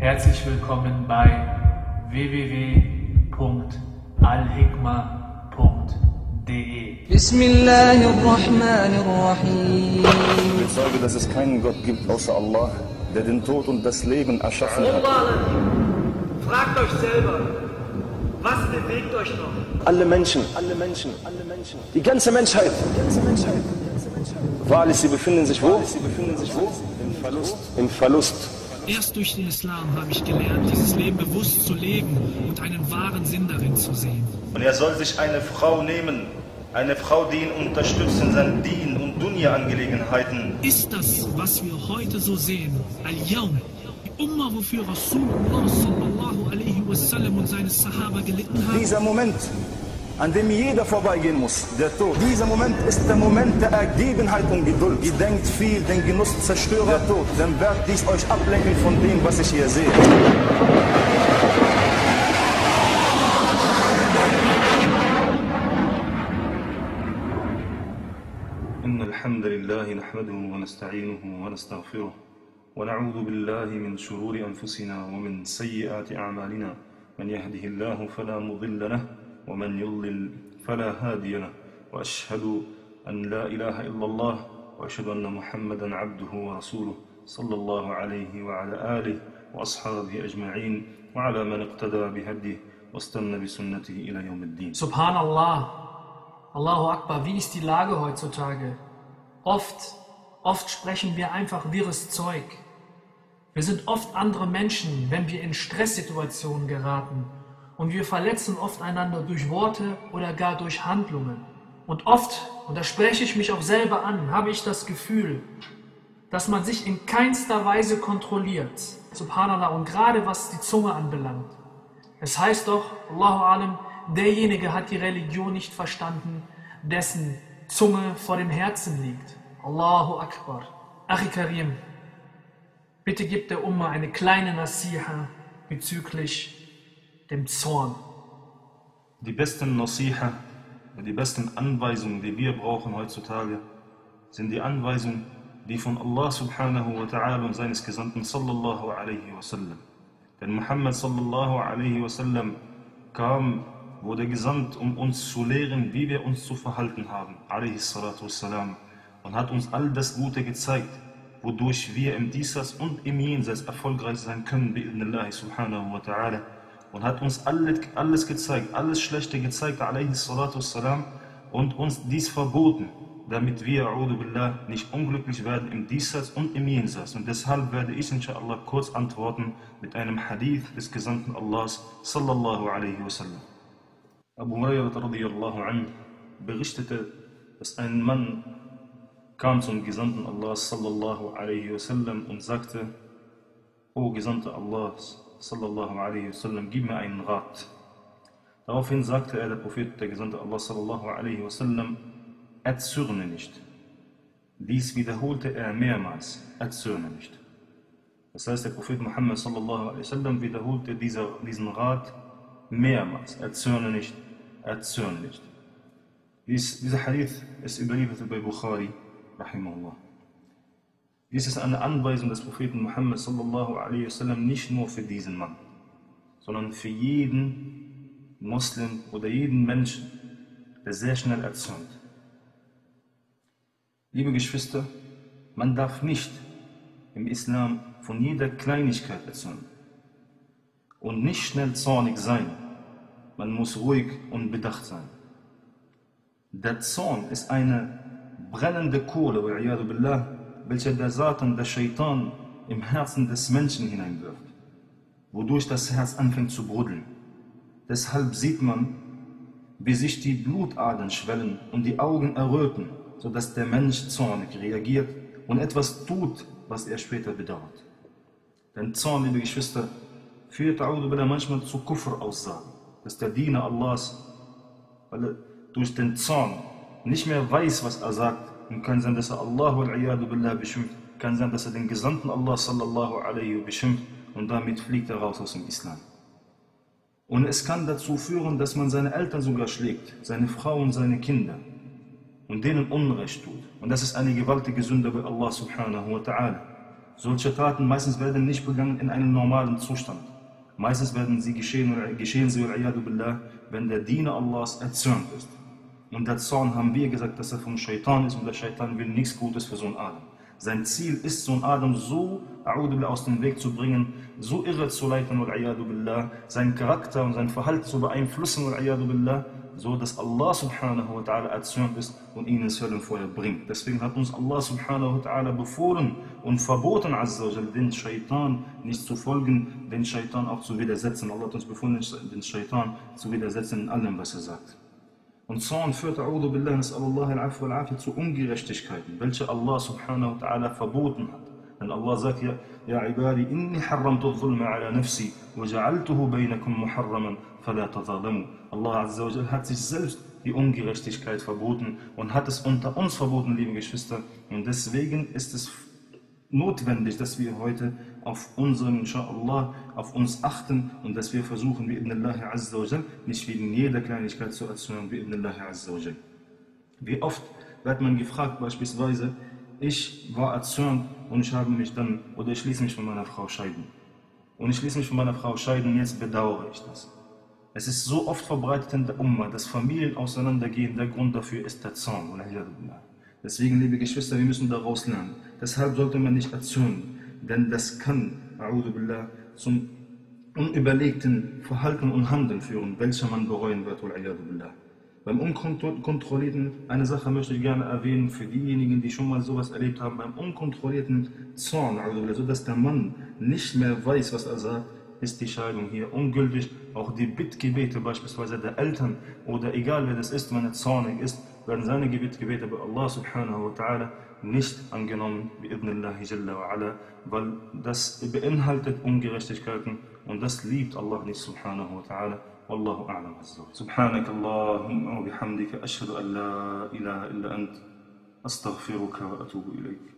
Herzlich willkommen bei www.alhikma.de. Bismillahirrahmanirrahim. Ich bezeuge, dass es keinen Gott gibt außer Allah, der den Tod und das Leben erschaffen hat. Fragt euch selber, was bewegt euch noch? Alle Menschen, die ganze Menschheit. Wahrlich, sie befinden sich wo? Im Verlust. Erst durch den Islam habe ich gelernt, dieses Leben bewusst zu leben und einen wahren Sinn darin zu sehen. Und er soll sich eine Frau nehmen, eine Frau, die ihn unterstützt in seinen Dien- und Dunya-Angelegenheiten. Ist das, was wir heute so sehen, Al-Yawm, die Umma, wofür Rasulullah sallallahu alaihi wasallam und seine Sahaba gelitten haben? Dieser Moment, an dem jeder vorbeigehen muss, der Tod. Dieser Moment ist der Moment der Ergebenheit und Geduld. Ihr denkt viel, den Genuss zerstöre der Tod. Dann wird dies euch ablenken von dem, was ich hier sehe. إن الحمد لله نحمده ونستعينه ونستغفره ونعوذ بالله من شرور أنفسنا ومن سيئات أعمالنا من يهده الله فلا مضل له ومن يضلل فلا هادي له وأشهد أن لا إله إلا الله وأشهد أن محمدا عبده ورسوله صلى الله عليه وعلى آله وأصحابه أجمعين وعلى من اقتدى بهديه واستنى بسنته إلى يوم الدين. Subhanallah, Allahu Akbar, wie ist die Lage heutzutage? Oft sprechen wir einfach wirres Zeug. Wir sind oft andere Menschen, wenn wir in Stresssituationen geraten. Und wir verletzen oft einander durch Worte oder gar durch Handlungen. Und oft, und da spreche ich mich auch selber an, habe ich das Gefühl, dass man sich in keinster Weise kontrolliert. Subhanallah, und gerade was die Zunge anbelangt. Es heißt doch, Allahu Alam, derjenige hat die Religion nicht verstanden, dessen Zunge vor dem Herzen liegt. Allahu Akbar. Achi Karim, bitte gib der Umma eine kleine Nasiha bezüglich dem Zorn. Die besten Nasiha, die besten Anweisungen, die wir brauchen heutzutage, sind die Anweisungen, die von Allah subhanahu wa ta'ala und seines Gesandten sallallahu alaihi wasallam. Denn Muhammad sallallahu alaihi wasallam wurde gesandt, um uns zu lehren, wie wir uns zu verhalten haben, alaihi salatu wassalam, und hat uns all das Gute gezeigt, wodurch wir im Diesseits und im Jenseits erfolgreich sein können, bi'idhnillahi subhanahu wa ta'ala. Und hat uns alles gezeigt, alles Schlechte gezeigt, alaihi salatu wassalam, und uns dies verboten, damit wir, a'udhu billah, nicht unglücklich werden im Diesseits und im Jenseits. Und deshalb werde ich, inshallah, kurz antworten mit einem Hadith des Gesandten Allahs, sallallahu alaihi wasallam. Abu Hurairah radiyallahu anhu berichtete, dass ein Mann kam zum Gesandten Allahs, sallallahu alaihi wasallam, und sagte: O Gesandter Allahs, sallallahu alaihi wasallam, gib mir einen Rat. Daraufhin sagte der Prophet, der Gesandte Allah, sallallahu alaihi wasallam: erzürne nicht. Dies wiederholte er mehrmals: erzürne nicht. Das heißt, der Prophet Muhammad sallallahu alaihi wasallam wiederholte diesen Rat mehrmals: erzürne nicht, erzürne nicht. Dieser Hadith ist überliefert bei Bukhari, rahimahullah. Dies ist eine Anweisung des Propheten Muhammad sallallahu alaihi wasallam nicht nur für diesen Mann, sondern für jeden Muslim oder jeden Menschen, der sehr schnell erzürnt. Liebe Geschwister, man darf nicht im Islam von jeder Kleinigkeit erzürnen und nicht schnell zornig sein. Man muss ruhig und bedacht sein. Der Zorn ist eine brennende Kohle, wa'iyadu billah, welche der Satan, der Shaitan, im Herzen des Menschen hineinwirft, wodurch das Herz anfängt zu brodeln. Deshalb sieht man, wie sich die Blutadern schwellen und die Augen erröten, sodass der Mensch zornig reagiert und etwas tut, was er später bedauert. Denn Zorn, liebe Geschwister, führt manchmal zu Kufr-Aussagen, dass der Diener Allahs, weil er durch den Zorn nicht mehr weiß, was er sagt, und kann sein, dass er Allah wal-iyadu billah beschimpft, kann sein, dass er den Gesandten Allah sallallahu alaihi beschimpft, und damit fliegt er raus aus dem Islam. Und es kann dazu führen, dass man seine Eltern sogar schlägt, seine Frau und seine Kinder, und denen Unrecht tut. Und das ist eine gewaltige Sünde bei Allah subhanahu wa ta'ala. Solche Taten meistens werden nicht begangen in einem normalen Zustand. Meistens werden sie geschehen sie, wenn der Diener Allahs erzürnt ist. Und der Zorn haben wir gesagt, dass er vom Shaitan ist und der Shaitan will nichts Gutes für Sohn Adam. Sein Ziel ist, Sohn Adam so aus dem Weg zu bringen, so irre zu leiten, seinen Charakter und sein Verhalten zu beeinflussen, so dass Allah subhanahu wa ta'ala erzürnt ist und ihn ins Höllenfeuer bringt. Deswegen hat uns Allah subhanahu wa ta'ala befohlen und verboten, den Shaitan nicht zu folgen, den Shaitan auch zu widersetzen. Allah hat uns befohlen, den Shaitan zu widersetzen in allem, was er sagt. Und Zorn führt zu Ungerechtigkeiten, welche Allah subhanahu wa ta'ala verboten hat. Denn Allah sagt ja, Ja ibadi, inni harramtu dhulma ala nafsi, wa ja'altuhu bainakum muharraman, fala tadhalamu. Allah azza wa jalla hat sich selbst die Ungerechtigkeit verboten und hat es unter uns verboten, liebe Geschwister. Und deswegen ist es notwendig, dass wir heute auf unseren, inshallah, auf uns achten und dass wir versuchen, bi'idnillahi azza wa jal, nicht wegen jeder Kleinigkeit zu erzürnen, bi'idnillahi azza wa jal. Wie oft wird man gefragt, beispielsweise, ich war erzürnt und ich ließ mich von meiner Frau scheiden. Und ich ließ mich von meiner Frau scheiden und jetzt bedauere ich das. Es ist so oft verbreitet in der Umma, dass Familien auseinandergehen, der Grund dafür ist der Zorn. Deswegen, liebe Geschwister, wir müssen daraus lernen. Deshalb sollte man nicht erzürnen, denn das kann, zum unüberlegten Verhalten und Handeln führen, welcher man bereuen wird. Beim Unkontrollierten, eine Sache möchte ich gerne erwähnen, für diejenigen, die schon mal sowas erlebt haben, beim unkontrollierten Zorn, so dass der Mann nicht mehr weiß, was er sagt, ist die Scheidung hier ungültig. Auch die Bittgebete beispielsweise der Eltern oder egal wer das ist, wenn er zornig ist, werden seine Gebete bei Allah subhanahu wa ta'ala nicht angenommen, bi'idnillahi jalla wa ala, weil das beinhaltet Ungerechtigkeiten und das liebt Allah nicht subhanahu wa ta'ala. Wallahu a'lam. Subhanak Allahumma wa bihamdika ashhadu an la ilaha illa ant astaghfiruka wa atubu ilayk.